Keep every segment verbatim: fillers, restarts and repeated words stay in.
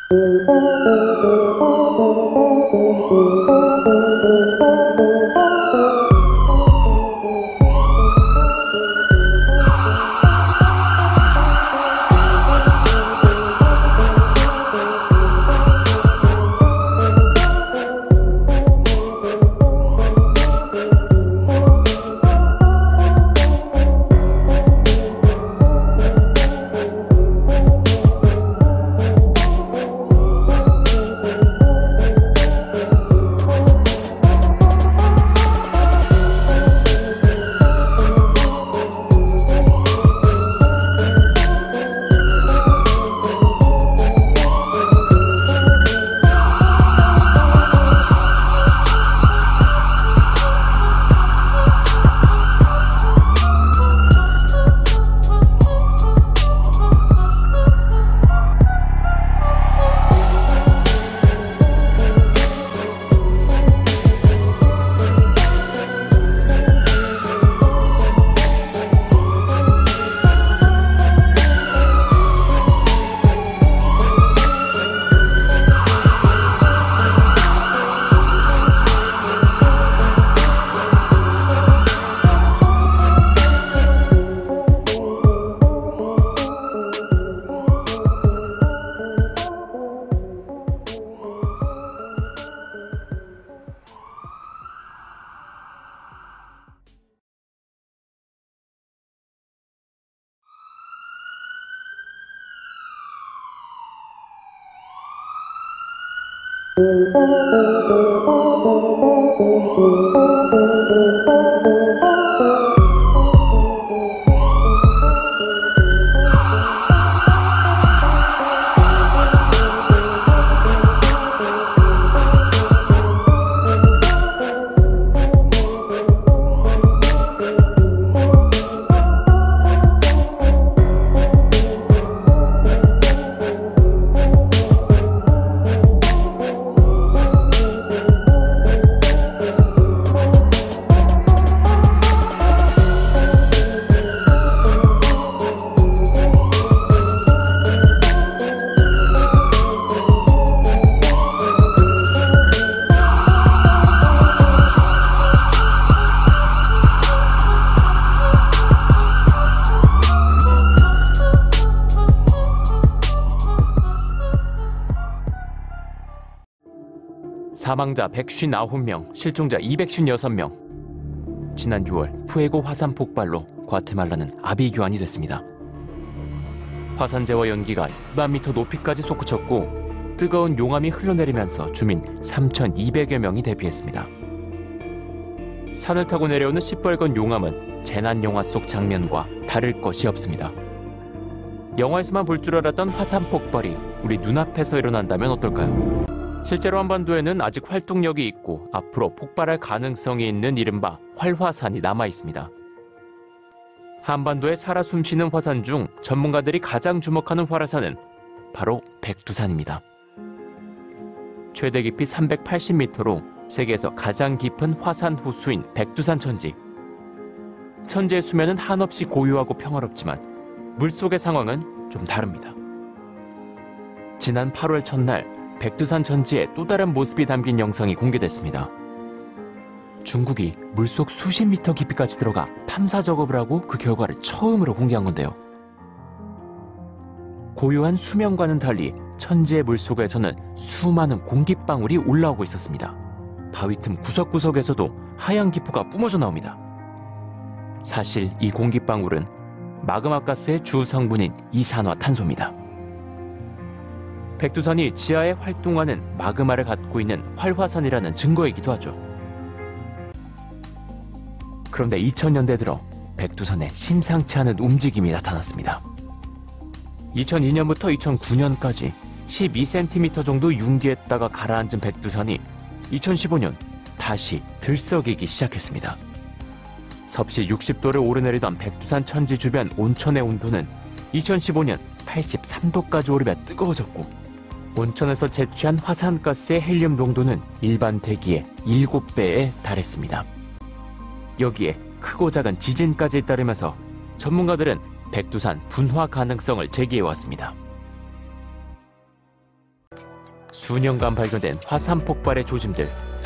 사망자 백오십구 명, 실종자 이백오십육 명. 지난 유월 푸에고 화산 폭발로 과테말라는 아비규환이 됐습니다. 화산재와 연기가 이만 미터 높이까지 솟구쳤고 뜨거운 용암이 흘러내리면서 주민 삼천이백여 명이 대피했습니다. 산을 타고 내려오는 시뻘건 용암은 재난 영화 속 장면과 다를 것이 없습니다. 영화에서만 볼 줄 알았던 화산 폭발이 우리 눈앞에서 일어난다면 어떨까요? 실제로 한반도에는 아직 활동력이 있고 앞으로 폭발할 가능성이 있는 이른바 활화산이 남아 있습니다. 한반도에 살아 숨쉬는 화산 중 전문가들이 가장 주목하는 활화산은 바로 백두산입니다. 최대 깊이 삼백팔십 미터로 세계에서 가장 깊은 화산 호수인 백두산 천지. 천지의 수면은 한없이 고요하고 평화롭지만 물속의 상황은 좀 다릅니다. 지난 팔월 첫날 백두산 천지의 또 다른 모습이 담긴 영상이 공개됐습니다. 중국이 물속 수십 미터 깊이까지 들어가 탐사 작업을 하고 그 결과를 처음으로 공개한 건데요. 고요한 수면과는 달리 천지의 물속에서는 수많은 공기방울이 올라오고 있었습니다. 바위 틈 구석구석에서도 하얀 기포가 뿜어져 나옵니다. 사실 이 공기방울은 마그마가스의 주 성분인 이산화탄소입니다. 백두산이 지하에 활동하는 마그마를 갖고 있는 활화산이라는 증거이기도 하죠. 그런데 이천 년대 들어 백두산에 심상치 않은 움직임이 나타났습니다. 이천이 년부터 이천구 년까지 십이 센티미터 정도 융기했다가 가라앉은 백두산이 이천십오 년 다시 들썩이기 시작했습니다. 섭씨 육십 도를 오르내리던 백두산 천지 주변 온천의 온도는 이천십오 년 팔십삼 도까지 오르며 뜨거워졌고 온천에서 채취한 화산가스의 헬륨 농도는 일반 대기의 일곱 배에 달했습니다. 여기에 크고 작은 지진까지 잇따르면서 전문가들은 백두산 분화 가능성을 제기해왔습니다. 수년간 발견된 화산 폭발의 조짐들.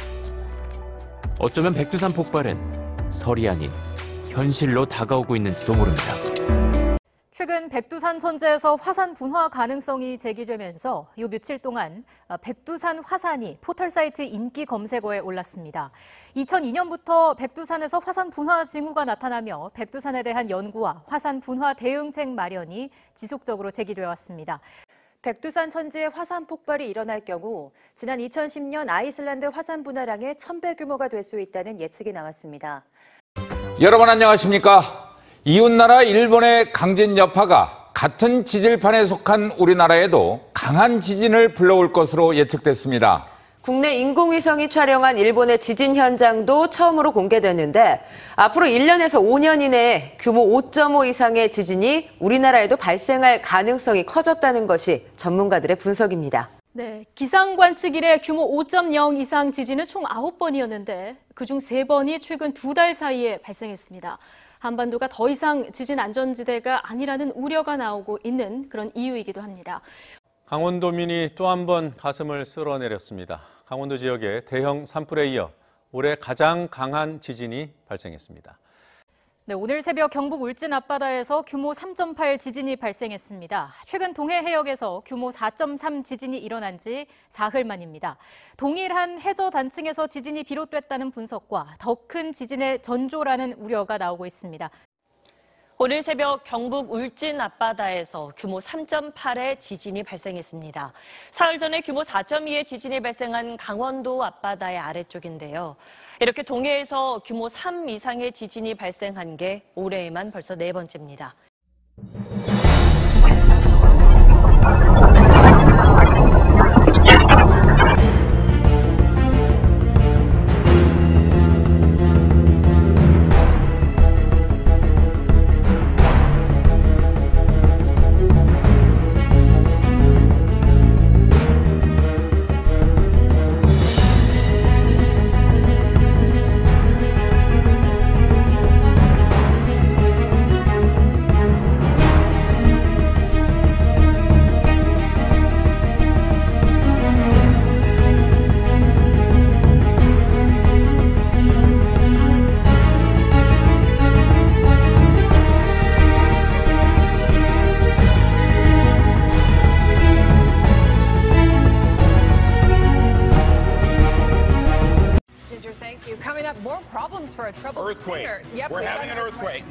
어쩌면 백두산 폭발은 설이 아닌 현실로 다가오고 있는지도 모릅니다. 최근 백두산 천지에서 화산 분화 가능성이 제기되면서 요 며칠 동안 백두산 화산이 포털 사이트 인기 검색어에 올랐습니다. 이천이 년부터 백두산에서 화산 분화 징후가 나타나며 백두산에 대한 연구와 화산 분화 대응책 마련이 지속적으로 제기되어 왔습니다. 백두산 천지에 화산 폭발이 일어날 경우 지난 이천십 년 아이슬란드 화산 분화량의 천 배 규모가 될 수 있다는 예측이 나왔습니다. 여러분 안녕하십니까? 이웃나라 일본의 강진 여파가 같은 지질판에 속한 우리나라에도 강한 지진을 불러올 것으로 예측됐습니다. 국내 인공위성이 촬영한 일본의 지진 현장도 처음으로 공개됐는데 앞으로 일 년에서 오 년 이내에 규모 오 점 오 이상의 지진이 우리나라에도 발생할 가능성이 커졌다는 것이 전문가들의 분석입니다. 네, 기상관측 이래 규모 오 점 영 이상 지진은 총 아홉 번이었는데 그중 세 번이 최근 두 달 사이에 발생했습니다. 한반도가 더 이상 지진 안전지대가 아니라는 우려가 나오고 있는 그런 이유이기도 합니다. 강원도민이 또 한 번 가슴을 쓸어내렸습니다. 강원도 지역에 대형 산불에 이어 올해 가장 강한 지진이 발생했습니다. 네, 오늘 새벽 경북 울진 앞바다에서 규모 삼 점 팔 지진이 발생했습니다. 최근 동해 해역에서 규모 사 점 삼 지진이 일어난 지 사흘 만입니다. 동일한 해저 단층에서 지진이 비롯됐다는 분석과 더 큰 지진의 전조라는 우려가 나오고 있습니다. 오늘 새벽 경북 울진 앞바다에서 규모 삼 점 팔의 지진이 발생했습니다. 사흘 전에 규모 사 점 이의 지진이 발생한 강원도 앞바다의 아래쪽인데요. 이렇게 동해에서 규모 삼 이상의 지진이 발생한 게 올해에만 벌써 네 번째입니다. Coming up, more problems for a troubled earthquake. Yep, We're having an earthquake.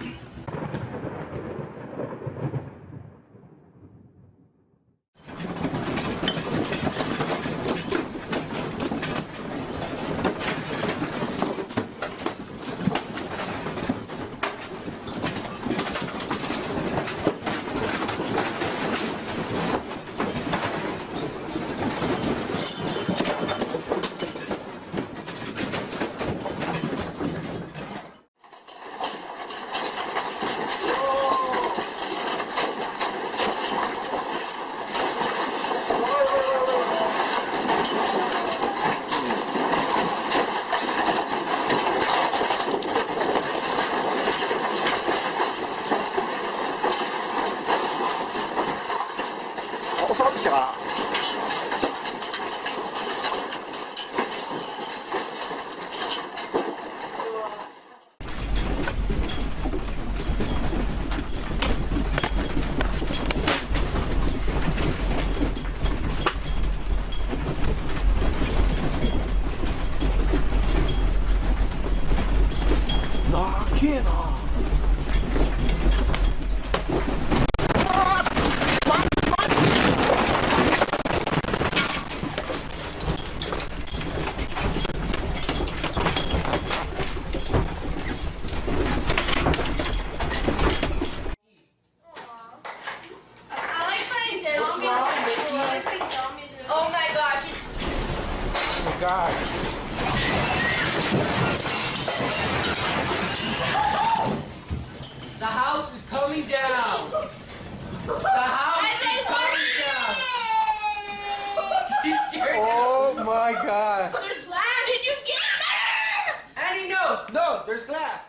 God. The house is coming down. The house is coming down. She's scared. Oh my God. There's glass. Did you get it? Annie, no. No, there's glass.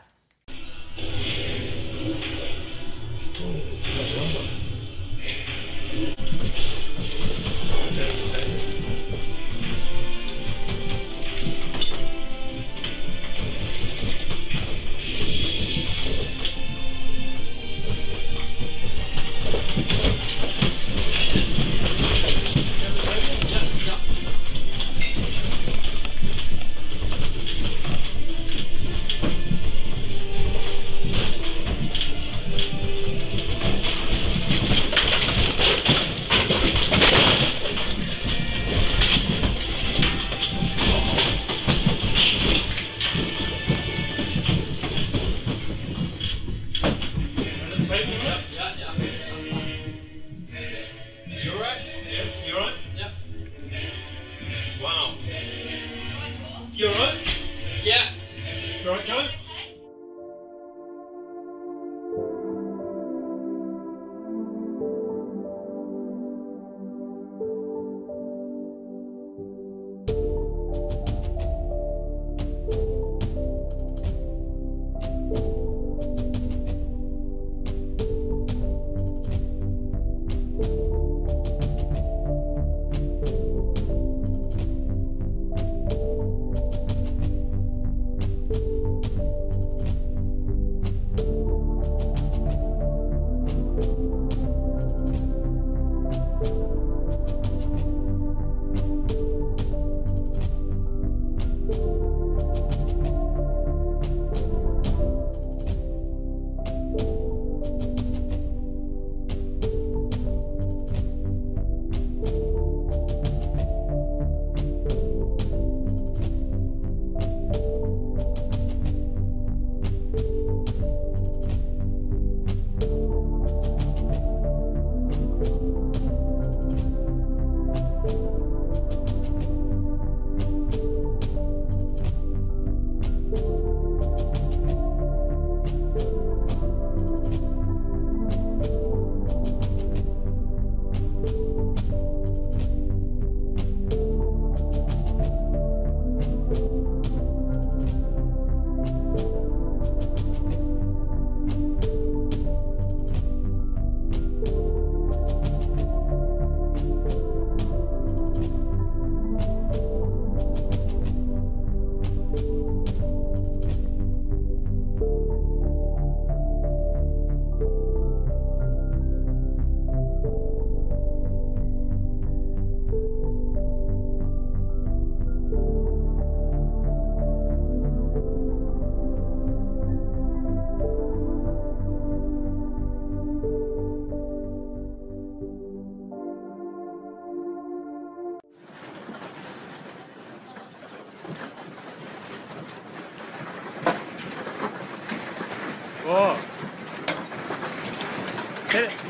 Hit it.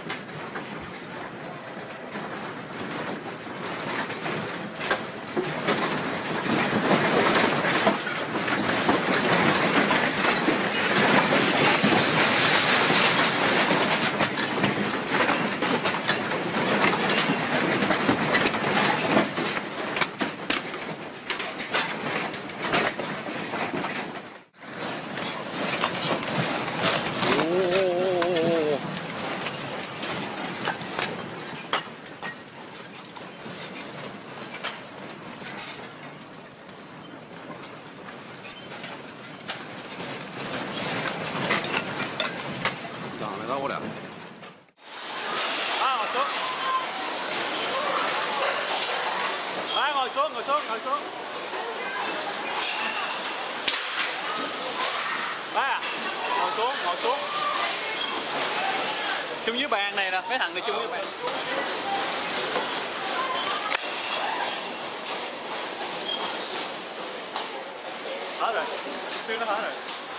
Ngồi xuống, ngồi xuống, ngồi xuống. Ba, ngồi xuống, ngồi xuống. Chung với bàn này nè, mấy thằng này chung với bàn. Hết rồi, xương nó hết rồi.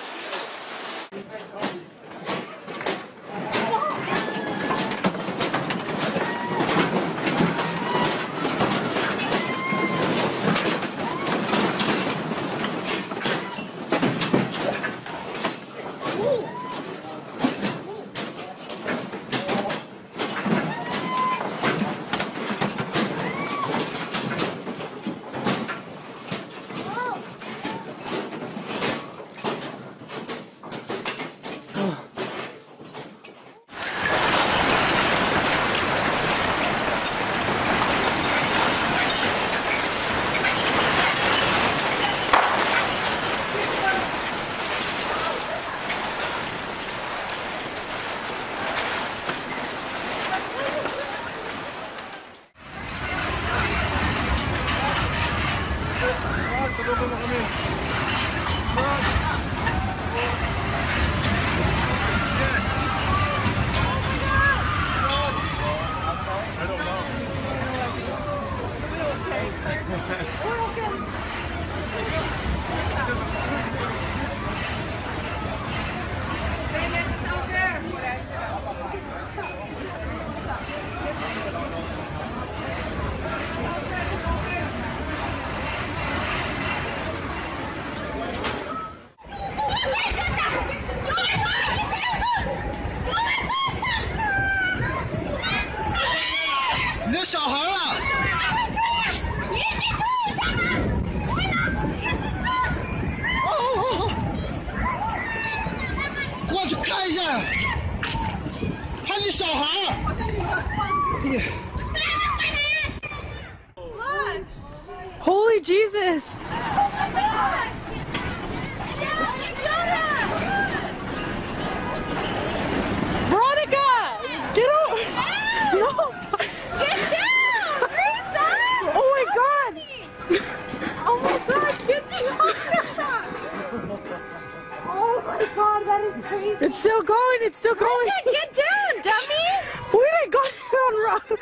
Holy Jesus! Veronica! Get up! No! Get down! Lisa! Oh my God! Oh my God! Get down! Oh my God! That is crazy! It's still going! It's still going! Get down, dummy! Where did I go down wrong?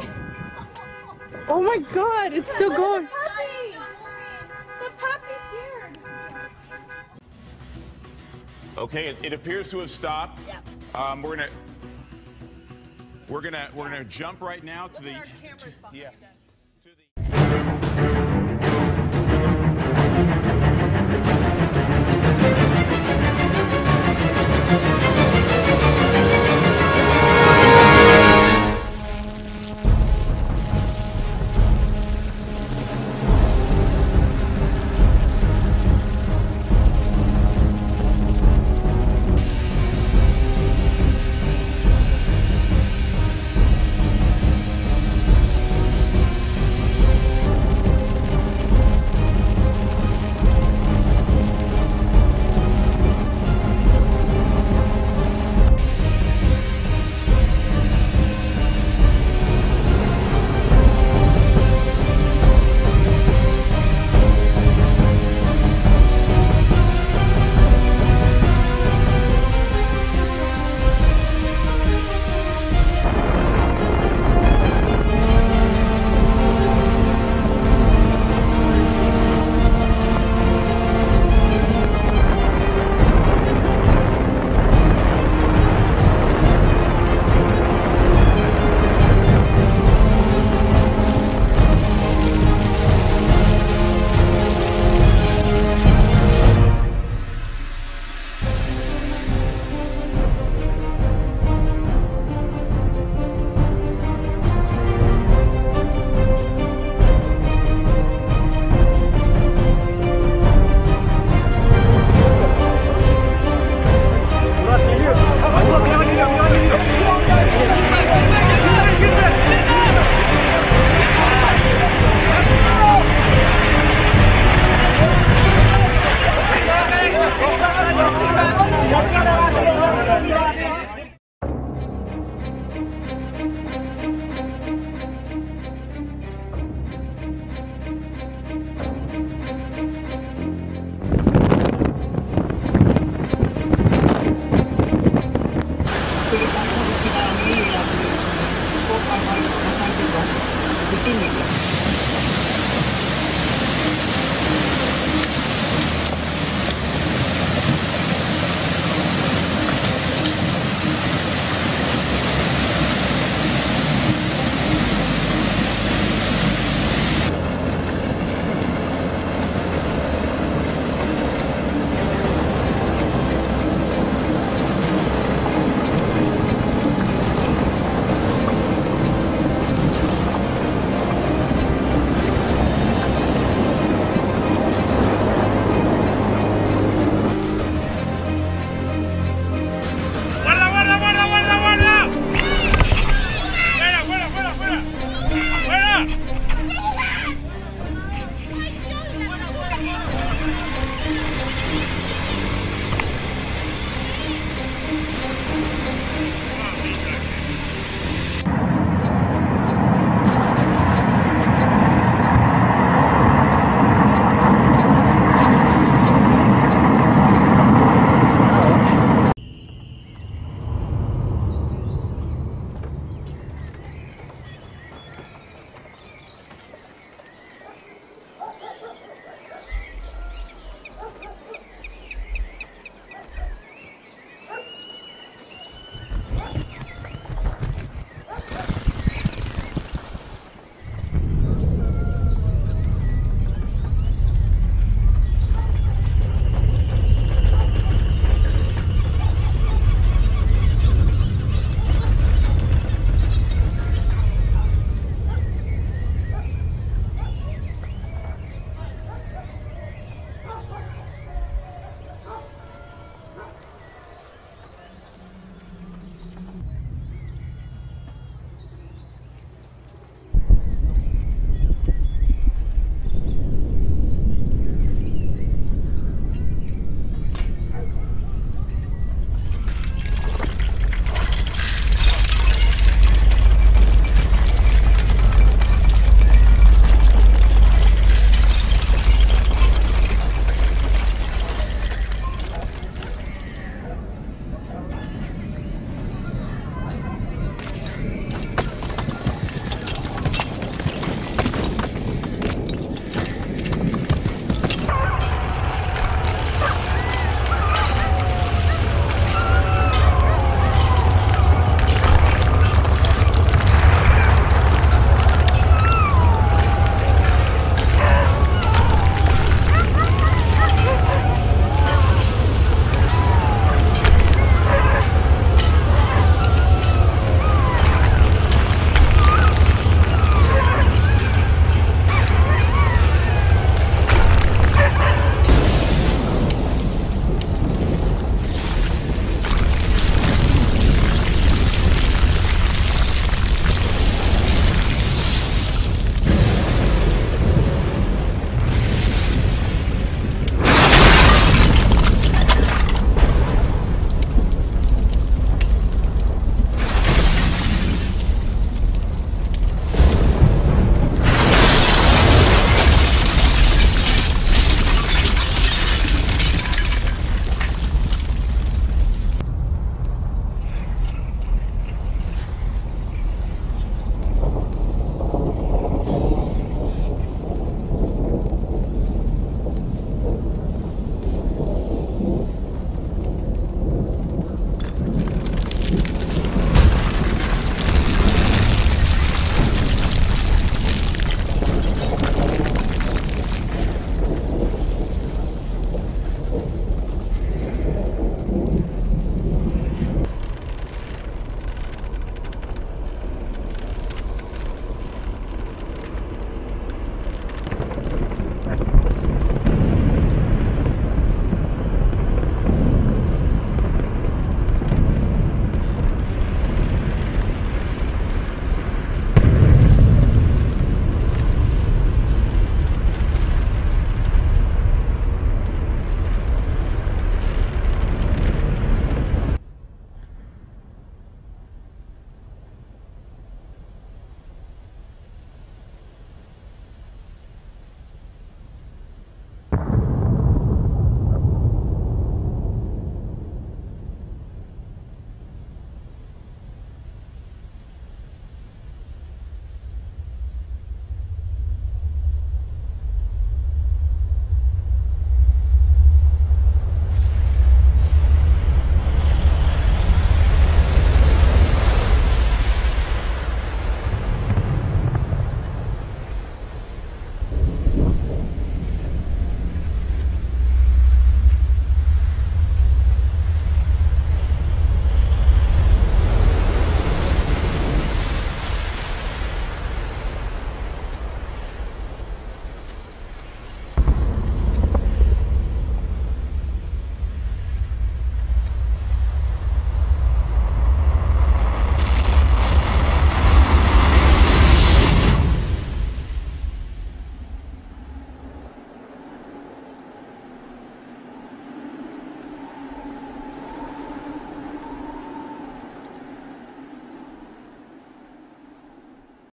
Oh my God! It's still going! The puppy's here! Okay, it, it appears to have stopped. Yeah. Um, we're gonna, we're gonna, we're gonna jump right now to the, to, yeah. To the